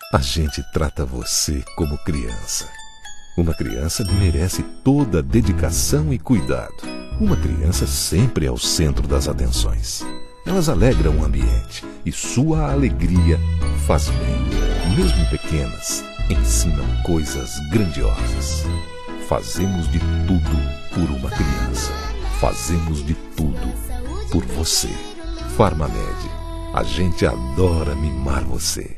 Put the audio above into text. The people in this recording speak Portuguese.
A gente trata você como criança. Uma criança merece toda a dedicação e cuidado. Uma criança sempre é o centro das atenções. Elas alegram o ambiente e sua alegria faz bem. Mesmo pequenas, ensinam coisas grandiosas. Fazemos de tudo por uma criança. Fazemos de tudo por você. Farmamed, a gente adora mimar você.